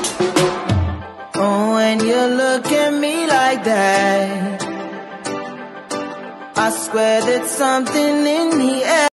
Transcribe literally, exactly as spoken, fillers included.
Oh, when you look at me like that, I swear that something in the air